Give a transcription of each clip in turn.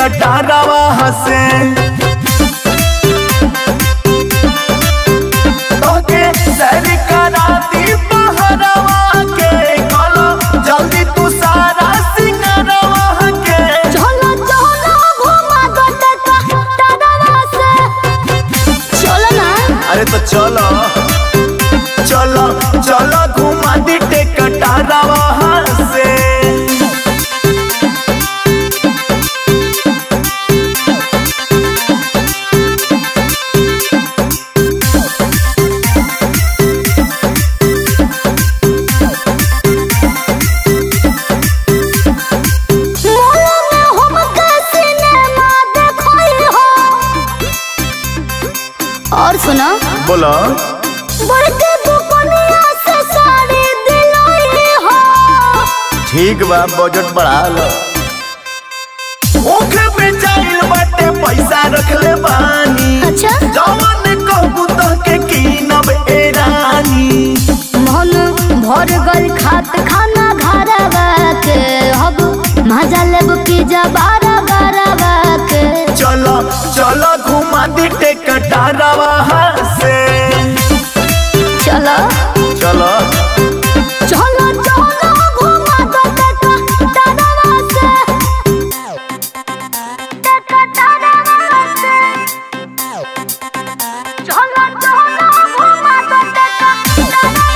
कटारवा हसे तोके सैर कराती पहरवा के कलो जल्दी तू सारा सिंगरवा के चलो चलो घुमा दो कटारवा से चलो ना। अरे तो चलो चलो चलो घुमा दी कटारवा हसे और सुनो बोलो बड़के दुकानिया से साड़ी दिलाई हो। ठीक बा बजट बढ़ा लो ओखे पे जाइल बाटे पैसा रख ले बानी अच्छा जवान कहबू तो के कीनब ए रानी मन भर गल खात खाना घरवा के अब मजा लेब की जबारा गरवा के चलो चलो घुमा दी कटारवा हसे चलो चलो चलो चलो घुमा दो कटारवा से कटारवा से चलो चलो घुमा दो कटारवा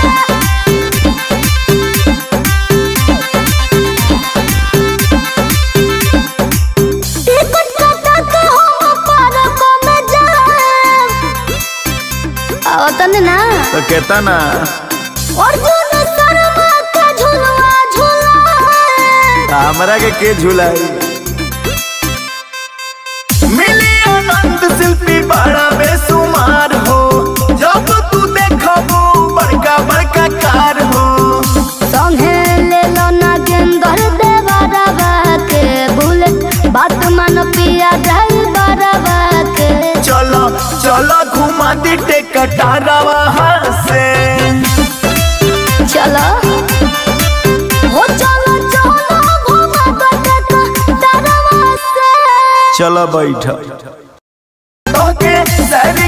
से टिकट कटा के हम पार्क में जाए आओ तने ना तो कहता ना अर्जुन शर्मा का झुलवा झूला हमरा के झुलाई मिली आनंद शिल्पी बड़ा बेसुमार हो जब तू देखबू बड़का बड़का कार हो संगे ले लो ना गेंदर देवरवा के भूल बात मान पिया ड्राइवरवा के चलो चलो घुमा दी कटारवा हसे चलो हो चलो चलो घुमा दो कटारवा से चलो बैठ तोके सैर